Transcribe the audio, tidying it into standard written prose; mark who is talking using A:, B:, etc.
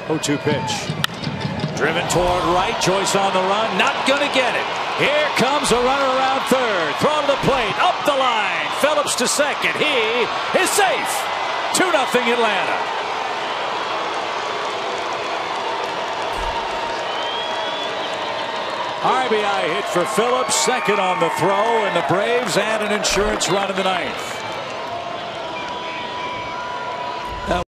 A: 0-2 pitch. Driven toward right. Joyce on the run. Not going to get it. Here comes a runner around third. Throw to the plate. Up the line. Phillips to second. He is safe. 2-0 Atlanta. RBI hit for Phillips. Second on the throw. And the Braves add an insurance run in the ninth.